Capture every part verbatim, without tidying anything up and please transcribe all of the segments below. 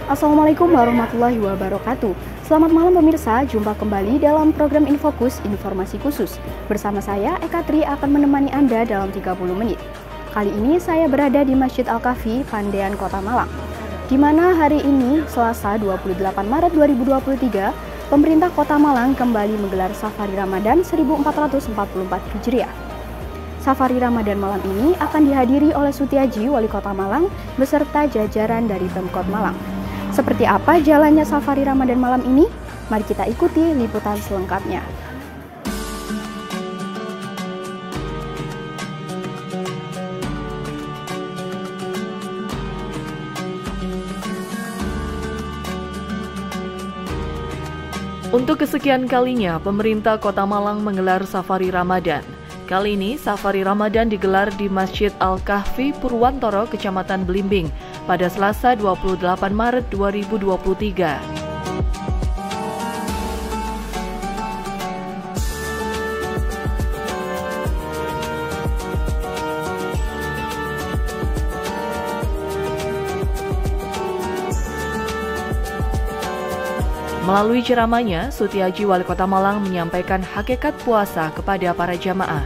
Assalamualaikum warahmatullahi wabarakatuh. Selamat malam pemirsa, jumpa kembali dalam program Infokus Informasi Khusus. Bersama saya, Eka Tri akan menemani Anda dalam tiga puluh menit. Kali ini saya berada di Masjid Al-Kahfi, Pandean, Kota Malang. Di mana hari ini, Selasa dua puluh delapan Maret dua ribu dua puluh tiga, pemerintah Kota Malang kembali menggelar Safari Ramadan seribu empat ratus empat puluh empat Hijriah. Safari Ramadan malam ini akan dihadiri oleh Sutiaji, Wali Kota Malang, beserta jajaran dari Pemkot Malang. Seperti apa jalannya Safari Ramadan malam ini? Mari kita ikuti liputan selengkapnya. Untuk kesekian kalinya, pemerintah Kota Malang menggelar Safari Ramadan. Kali ini, Safari Ramadan digelar di Masjid Al-Kahfi, Purwantoro, Kecamatan Belimbing, pada Selasa dua puluh delapan Maret dua ribu dua puluh tiga. Melalui ceramahnya, Sutiaji, Wali Kota Malang, menyampaikan hakikat puasa kepada para jamaah.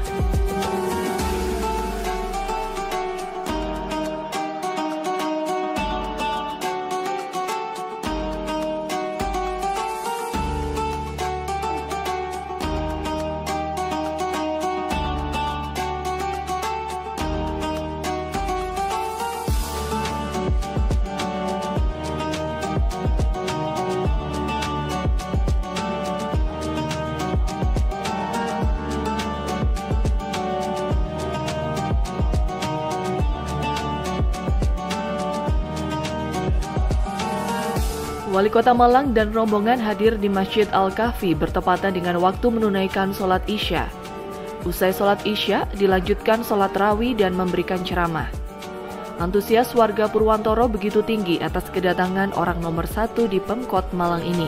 Wali Kota Malang dan rombongan hadir di Masjid Al-Kahfi bertepatan dengan waktu menunaikan sholat Isya. Usai sholat Isya, dilanjutkan sholat Tarawih dan memberikan ceramah. Antusias warga Purwantoro begitu tinggi atas kedatangan orang nomor satu di Pemkot Malang ini.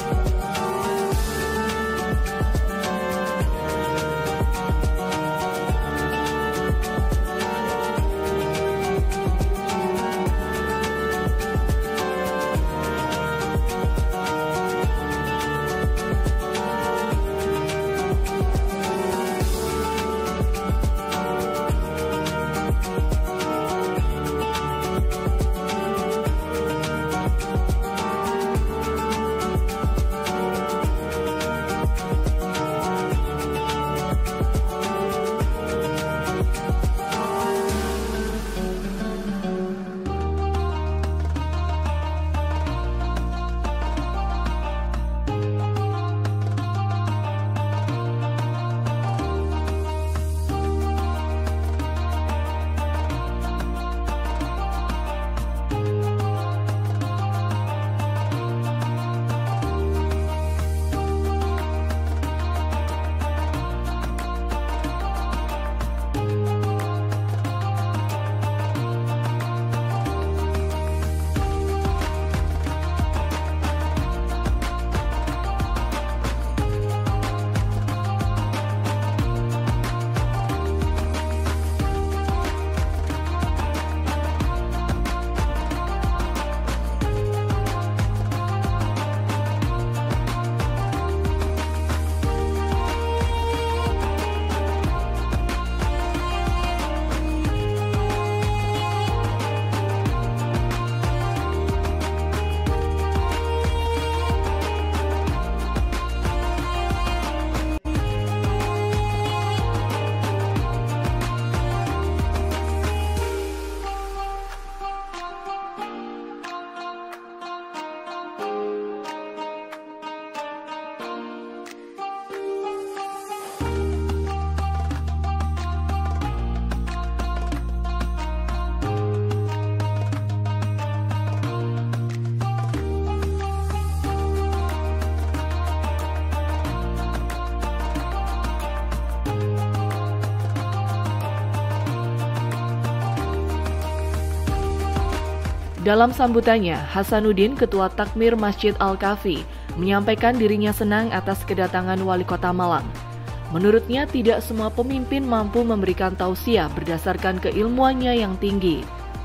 Dalam sambutannya, Hasanuddin, Ketua Takmir Masjid Al-Kahfi, menyampaikan dirinya senang atas kedatangan Wali Kota Malang. Menurutnya, tidak semua pemimpin mampu memberikan tausiah berdasarkan keilmuannya yang tinggi.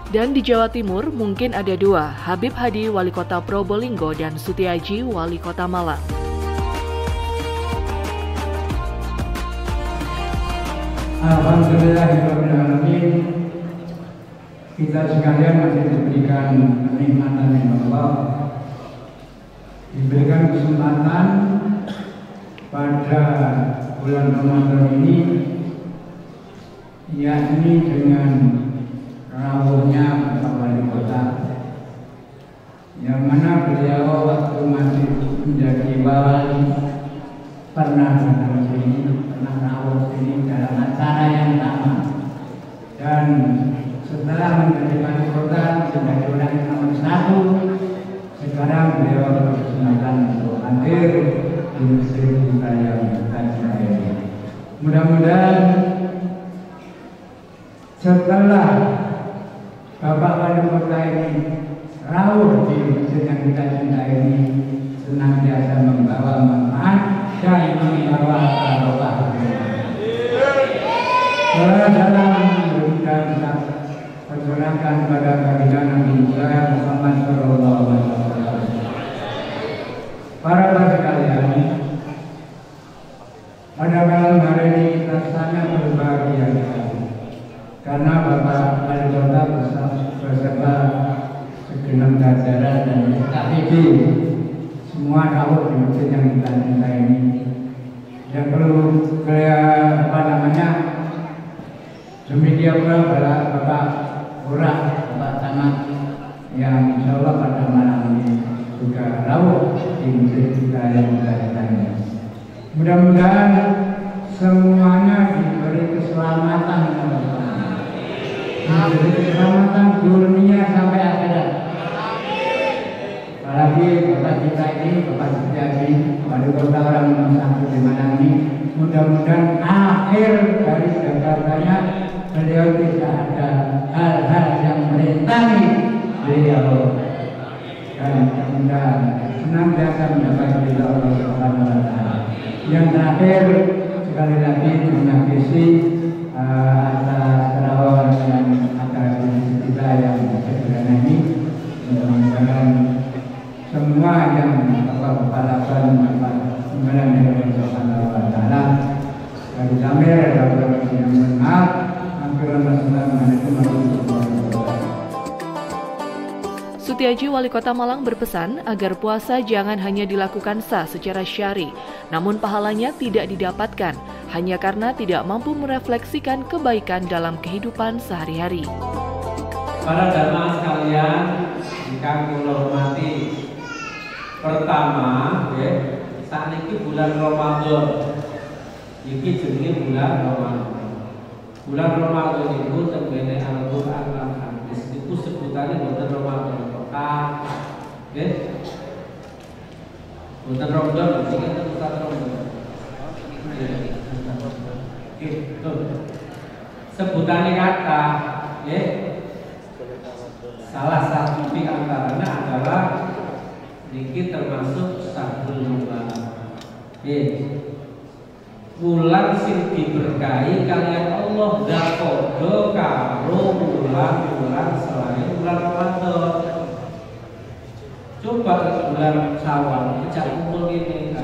Dan di Jawa Timur mungkin ada dua, Habib Hadi Wali Kota Probolinggo dan Sutiaji Wali Kota Malang. Alhamdulillahirrahmanirrahim. Kita sekalian masih diberikan kenikmatan yang Allah, diberikan kesempatan pada bulan Ramadan ini, yakni dengan rawuhnya Bapak Wali Kota, yang mana beliau waktu masih menjadi wali pernah datang sini, pernah rawuh sini dalam acara yang sama. Dan setelah menjadi wali kota, menjadi orang yang nomor satu, sekarang beliau berkesempatan untuk hadir di masjid kita yang tadi ini. Mudah-mudahan setelah Bapak Wali Kota ini rawuh di masjid yang kita cintai ini, senantiasa membawa manfaat dan membawa barokah. Salam dan persilakan pada baginda Nabi Muhammad Shallallahu Alaihi Wasallam. Para bapak sekalian, pada malam hari ini kita sangat berbahagia karena Bapak Wali Kota beserta segenap jajaran dan K T B semua rawuh di masjid yang kita cintai ini. Yang perlu kayak apa namanya, demikian pula pada Bapak Lurah, Bapak Camat yang insya Allah pada malam ini juga rawuh di masjid kita yang kita cintai ini. Mudah-mudahan semuanya diberi keselamatan, diberi keselamatan dunia sampai akhirat. Apalagi Bapak kita ini, Bapak Setiaji, Wali Kota orang nomor satu di Malang ini, mudah-mudahan akhir dari jabatannya beliau tidak ada hal-hal yang merintangi beliau, dan mudah-mudahan senantiasa mendapat ridha Allah Subhanahu wa Ta'ala. Yang terakhir, sekali lagi terima kasih uh, atas rawuh yang ada di kita yang sederhana ini. Mudah-mudahan semua yang Bapak-bapak lakukan mendapat imbalan dari Allah Subhanahu wa Ta'ala. Dari kami ada beberapa yang mohon maaf. Sutiaji Wali Kota Malang berpesan agar puasa jangan hanya dilakukan sah secara syar'i, namun pahalanya tidak didapatkan hanya karena tidak mampu merefleksikan kebaikan dalam kehidupan sehari-hari. Para jamaah sekalian, ingkang kula hormati, pertama, ya, saat ini bulan Ramadan, ini jenenge bulan Ramadan. Bulan Ramadan itu terbene Al-Quran lan hadis itu sebutannya bulan Ramadan Mekah, oke? Bulan Ramadan sing kita bulan Ramadan. Gitu. Sebutannya kata, ya. Salah satu di antaranya adalah niki termasuk Syahrul Mubarak. Ya. Bulan sing diberkahi kalian Allah dakodo karo bulan-bulan selain bulan Ramadan. Coba bulan Syawal ajak kumpul ini,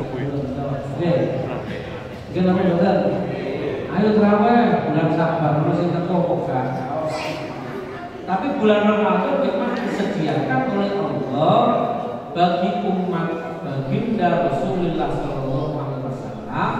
kenapa betul? Ayo terawih bulan Sabar terus kita toko kan. Tapi bulan Ramadan memang disediakan oleh Allah bagi umat baginda Rasulullah Shallallahu Alaihi Wasallam.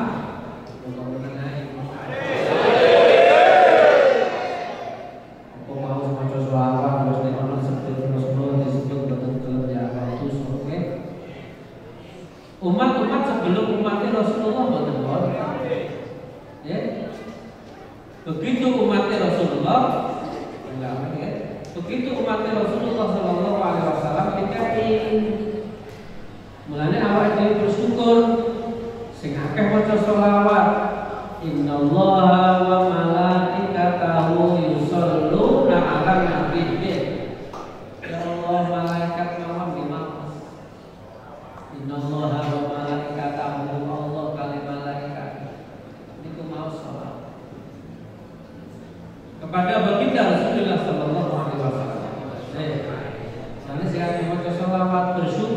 Umat-umat sebelum umatnya Rasulullah betul, ya. Begitu umatnya Rasulullah, ya. Begitu umatnya Rasulullah Shallallahu Alaihi Wasallam dikai, mulanya awal dia bersyukur, sing akeh maca sholawat, innallaha wa malaikatahu yusholluna ala nabi. Ya Allah, malaikat mawon di mas. Innallaha wa malaikatahu, Allah kali malaikat niku mau sholat kepada baginda Rasulullah Sallallahu Alaihi Wasallam.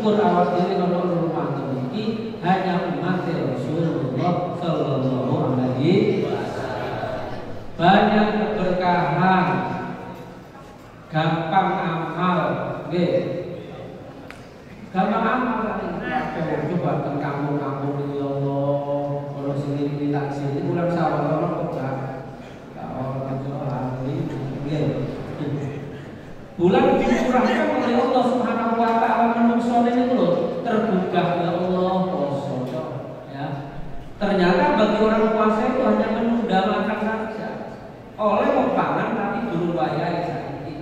syukur awak dhewe ana Ramadan iki hanya umat Rasulullah sallallahu alaihi wasallam. Banyak keberkahan, gampang amal, nggih. Gampang amal kabeh coba teng kampung-kampung iki ya Allah, ono sing iki tak sini ulang sawah ono kok gak ono aja ahli. Nggih. Bulan dikurangkan oleh Allah Subhanahu wa taala menungso ini lho, tergugah ya Allah poso ya. Ternyata bagi orang puasa itu hanya menunda makan saja. Oleh pangan tapi durung wayahe saiki.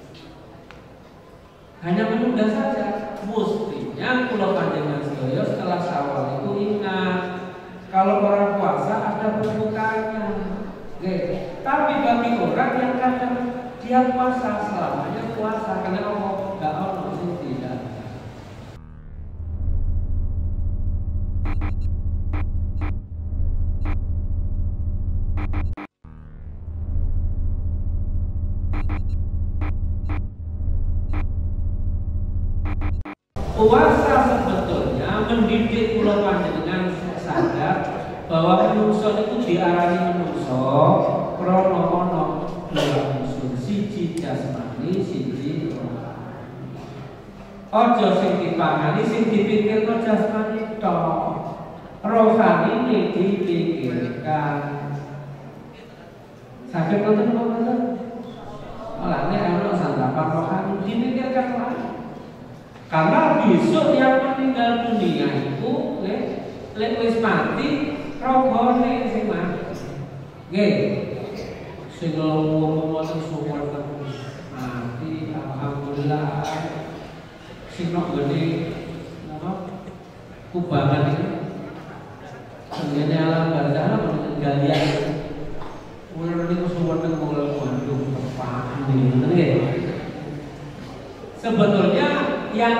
Hanya menunda saja. Mestinya kula panjenengan sedaya setelah Syawal itu ingat kalau orang puasa ada berbukanya. Oke. Tapi bagi orang yang kadang dia puasa selamanya puasa karena Allah gak ono sing tidak. Puasa sebetulnya mendidik kula panjenengan sadar bahwa menungso itu diarani menungso krana ana dua unsur, siji jasmani, siji rohani. Aja sing dipangani, sing dipikirno jasmani tok. Rohani ini dipikirkan. Saged ngoten apa mboten? Malah nek ana santapan rohani dipikirkan lagi. Karena besok yang meninggal dunia itu lek wis mati rohane sing mati. Nggih. Sing ngomong wonten suwun mati alhamdulillah. Sing nok gede apa kubangan iki. Sengene alam barzah galian. Mulane niku suwun teng Bandung tepat nggih. Sebetulnya yang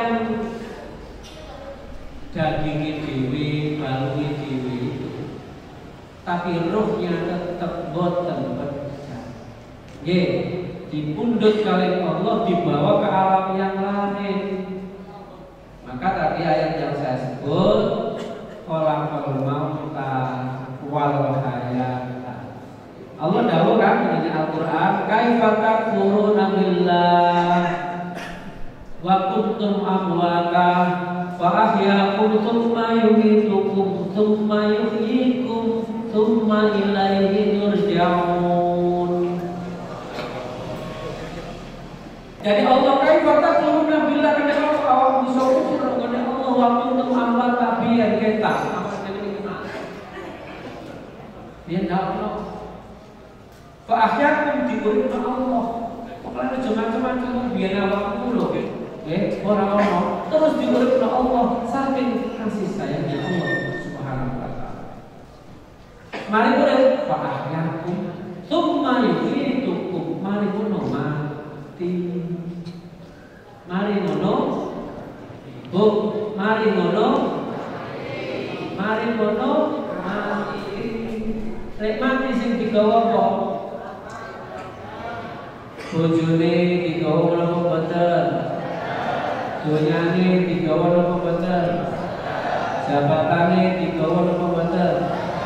dagingnya dewi, balungnya dewi, tapi rohnya tetap boten berpisah. Ye, dipundhut kali Allah dibawa ke alam yang lain. Maka tadi ayat yang saya sebut, khalaqal mauta wal hayata. Allah dawuh kan di Al-Qur'an, kaifa takfuruna billah wa kuntum amwata fa ahyaakum thumma yumitukum thumma yuhyikum thumma ilaihi turja'un. Jadi Allah kaifa takfuruna billah kana awak bisa kufur kepada Allah wa kuntum amwata biar kita apa ini gimana? Dia tahu fa ahyaakum diuripna Allah. Pokoknya macam-macam biar awakmu lho. Eh, orang-orang terus diuripna Allah saking kasih sayangnya Allah Subhanahu wa taala. Mari urip fa ahyakum tsumma yuhitukum, mari ngono mati. Mari ngono Bu, mari ngono mari ngono mati. Lek mati sing digawa apa? Bojone digawa apa boten? Dunyane digawa apa boten? Jabatane digawa apa boten?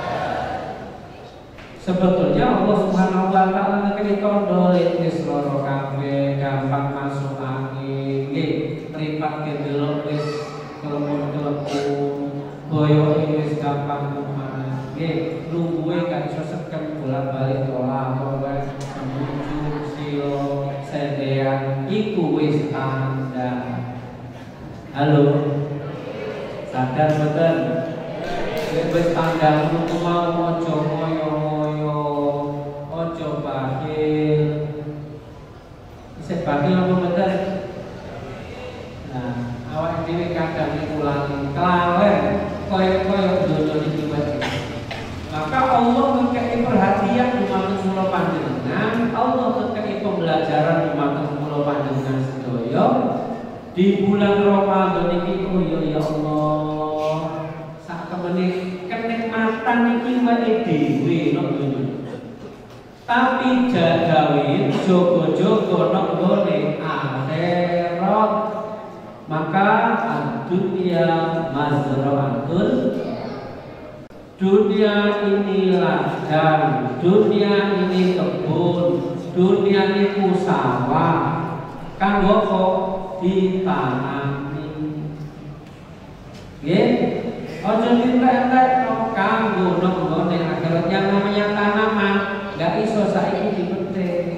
Sebetulnya Allah Subhanahu wa taala ngekeki tondo wis lara kabeh, gampang masuk angin, nggih, mripat delok wis kelemon-kelemon, boyoke wis gampang kuman, nggih, lungguhe kan iso seken bolak-balik olah wae menuju silo sedean iku wis tanda. Halo, sadar betul. Wis tanggal niku mau aja moyo-moyo, aja bakhil. Isih bakhil apa betul? Nah, awak dhewe kadang diulangi kelalen koyo-koyo donya iki wae. Maka Allah ngekeki perhatian dumateng kula panjenengan, Allah ngekeki pembelajaran dumateng kula panjenengan sedaya. Di bulan Ramadan ini, oh ya ya Allah, sak temene kenikmatan iki wae dhewe nang donya. Tapi jagawe jogo-jogo nang gone akhirat. Maka dunia mazra'atul. Dunia ini ladang, dunia ini kebun, dunia ini sawah. Kanggo kok ditanami. Nggih, aja direntek kanggo nggone akhirat. Yang namanya tanaman enggak iso saiki dipetik.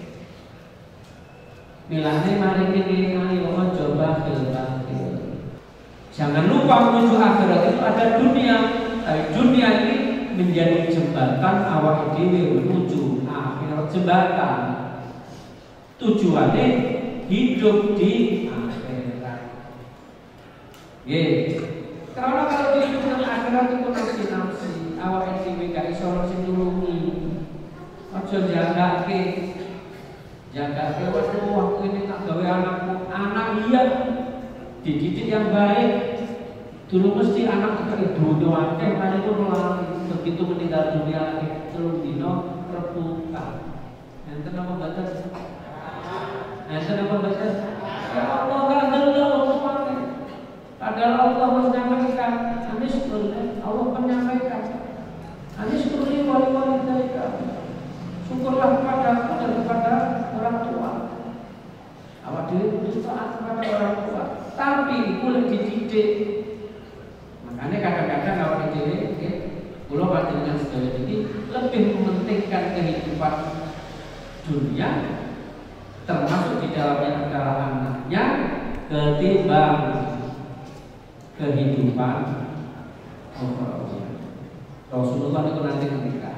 Milane mari kene ayo coba bakhil. Jangan lupa menuju akhirat itu ada dunia. Tapi dunia ini menjadi jembatan awak dhewe menuju akhirat. Jembatan tujuannya hidup di akhirat. Nggih. Karena kalau di hidup di akhirat itu nafsi-nafsi, awak dhewe gak iso sing nulungi. Aja jagake. Jagake waktu waktu ini tak gawe anakku, anak iya dididik yang baik. Dulu mesti anak kita dunia akeh, mari itu lari. Begitu meninggal dunia lagi, telung dino rebukan. Enten apa batas? Enten apa batas? Ya Allah kan delok semuanya. Padahal Allah menyampaikan, anis kurni, Allah menyampaikan, anis kurni wali-wali mereka. Syukurlah kepada dan kepada orang tua. Awak diri taat kepada orang tua, tapi boleh dididik. Makanya kadang-kadang awak diri, okay, pulau dengan segala ini lebih mementingkan kehidupan dunia, termasuk di dalamnya adalah anaknya, ketimbang kehidupan overall. Rasulullah itu nanti ketika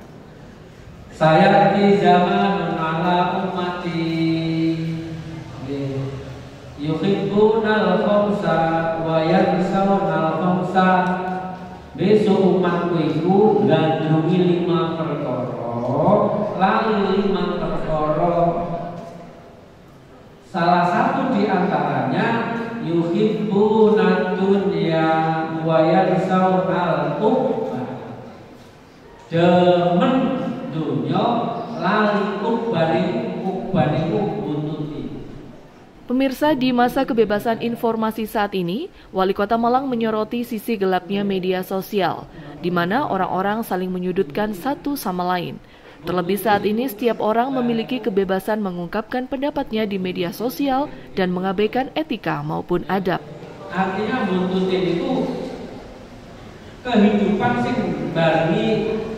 saya di zaman ala ummati yuhibbunal khamsa wa yansawunal khamsa. Besok umatku itu gandrungi lima perkara, lali lima perkara. Salah satu di antaranya yuhibbunad dunya wa yansawunal ukhra. Demen dunya lali ukbani ukbani buntuti. Pemirsa, di masa kebebasan informasi saat ini, Wali Kota Malang menyoroti sisi gelapnya media sosial, di mana orang-orang saling menyudutkan satu sama lain. Terlebih saat ini, setiap orang memiliki kebebasan mengungkapkan pendapatnya di media sosial dan mengabaikan etika maupun adab. Artinya buntutin itu kehidupan sing bagi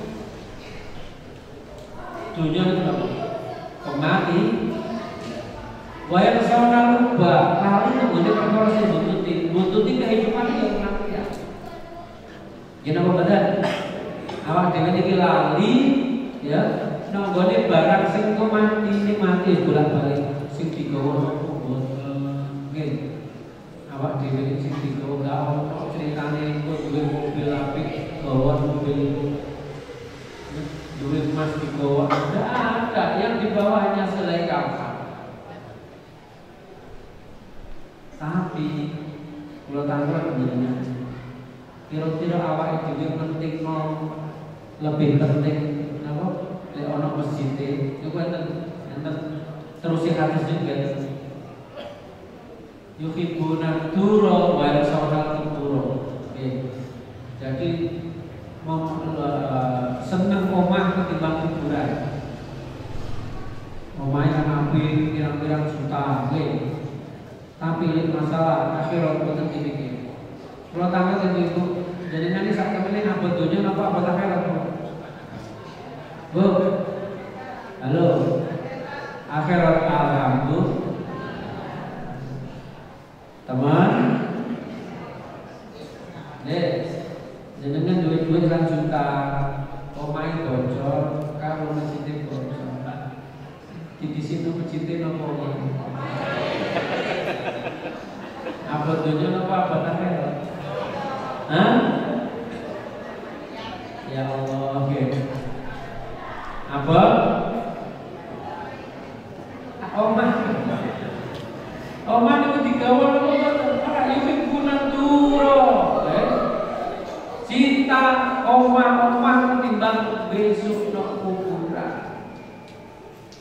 dunia itu apa? Kemati. Wayang sauna lupa, lalu kemudian perkara sing buntuti, buntuti kehidupan yang nanti. Gini apa badan? Awak dengan iki lali, ya, nanggone barang sing kok mati, sing mati bolak-balik, sing digawa kubur. Nggih. Awak dhewe sing digawa gak ono critane kok duwe mobil apik, gawa mobil itu. Duwe emas digawa, ada yang di bawahnya selai kapan. Tapi kalau tanggal sebenarnya kira-kira awak itu penting mau lebih penting apa? Di ono masjid itu kan enten terus hadis juga. Yuhibbuna duro wa yasawnal kuburo. Jadi mau seneng omah ketimbang kuburan. Omah yang apik pirang-pirang juta, nggih. Tapi masalah akhirat boten dipikir. Kalau tanggal itu jadi nanti saat kami apa dunia apa apa akhirat. Bu, halo, akhirat alhamdulillah. Teman, deh, jenengan duit-duit kan juta, omain bocor, kamu masjid bocor. Di situ masjid nopo omah. Apa dunia apa apa akhirat? Hah? Ya Allah, oke. Apa? Omah. Omah itu digawa para yuhibbuna duro. Cinta omah-omah ketimbang besok no kuburan.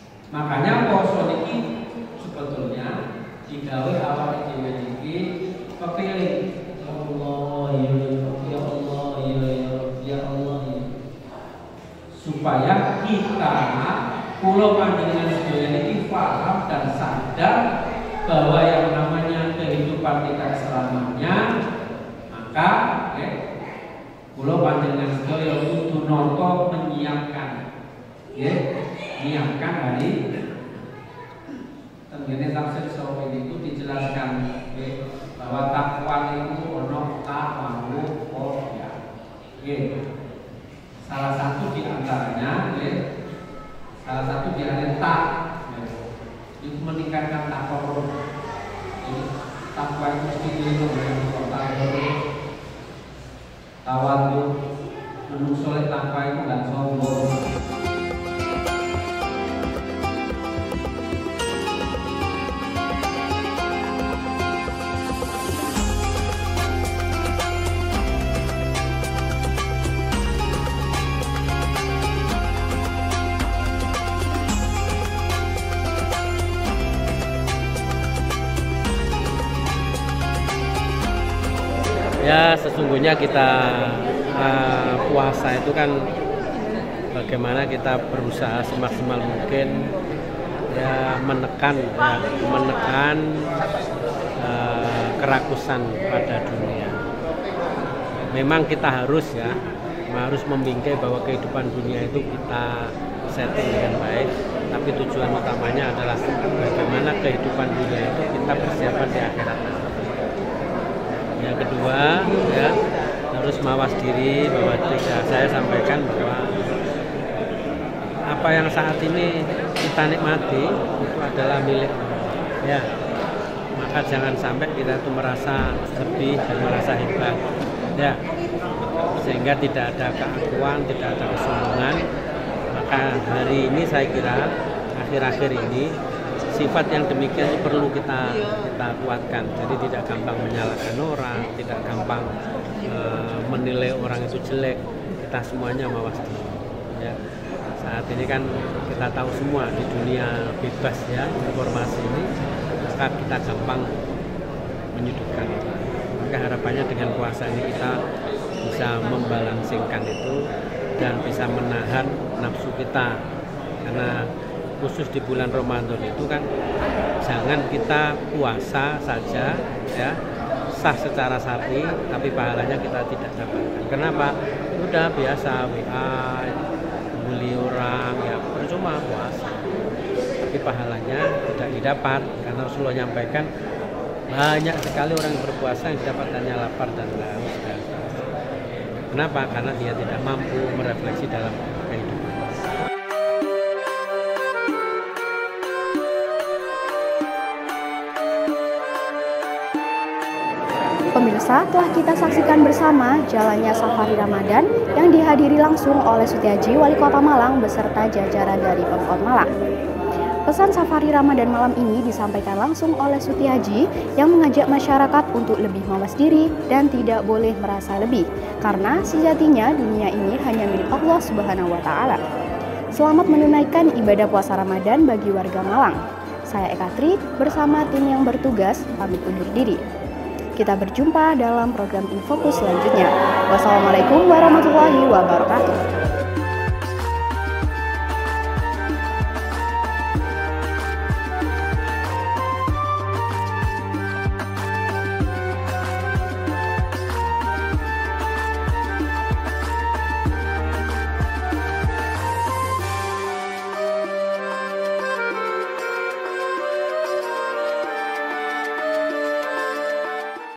Makanya poso niki sebetulnya digawe awal dhewe iki kepilih. Ya Allah, ya ya Allah, ya ya ya Allah. Ya. Supaya kita pulau panjenengan sedaya ini paham dan sadar bahwa yang namanya kehidupan tidak selamanya, maka eh, pulau panjenengan sedaya kudu noto menyiapkan, ya, menyiapkan hari. Tenggene tafsir Sawi itu dijelaskan eh, bahwa takwa itu ono tawawu ya. Salah satu di antaranya, eh, salah satu di antaranya itu meningkatkan takwa. Jadi takwa itu mesti dilindungi oleh tawadu, menungso takwa itu nggak sombong. Ya, sesungguhnya kita uh, puasa itu kan bagaimana kita berusaha semaksimal mungkin ya menekan ya, menekan uh, kerakusan pada dunia. Memang kita harus ya harus membingkai bahwa kehidupan dunia itu kita setting dengan baik, tapi tujuan utamanya adalah bagaimana kehidupan dunia itu kita persiapan di akhirat. Yang kedua, ya harus mawas diri bahwa tidak saya sampaikan bahwa apa yang saat ini kita nikmati itu adalah milik ya. Maka jangan sampai kita itu merasa lebih dan merasa hebat, ya. Sehingga tidak ada keakuan, tidak ada kesombongan. Maka hari ini saya kira akhir-akhir ini sifat yang demikian itu perlu kita kita kuatkan. Jadi tidak gampang menyalahkan orang, tidak gampang e, menilai orang itu jelek. Kita semuanya mawas diri. Ya. Saat ini kan kita tahu semua di dunia bebas ya informasi ini, maka kita gampang menyudutkan. Maka harapannya dengan puasa ini kita bisa membalansingkan itu dan bisa menahan nafsu kita, karena khusus di bulan Ramadan itu kan jangan kita puasa saja ya sah secara syar'i tapi pahalanya kita tidak dapatkan. Kenapa? Udah biasa W A, bully orang ya percuma puasa. Tapi pahalanya tidak didapat karena Rasulullah nyampaikan banyak sekali orang yang berpuasa yang dapatannya lapar dan haus. Kenapa? Karena dia tidak mampu merefleksi dalam kehidupan. Pemirsa, telah kita saksikan bersama jalannya safari Ramadan yang dihadiri langsung oleh Sutiaji, Wali Kota Malang beserta jajaran dari Pemkot Malang. Pesan safari Ramadan malam ini disampaikan langsung oleh Sutiaji yang mengajak masyarakat untuk lebih mawas diri dan tidak boleh merasa lebih, karena sejatinya dunia ini hanya milik Allah Subhanahu wa Ta'ala. Selamat menunaikan ibadah puasa Ramadan bagi warga Malang. Saya Eka Tri bersama tim yang bertugas pamit undur diri. Kita berjumpa dalam program Infokus selanjutnya. Wassalamualaikum warahmatullahi wabarakatuh.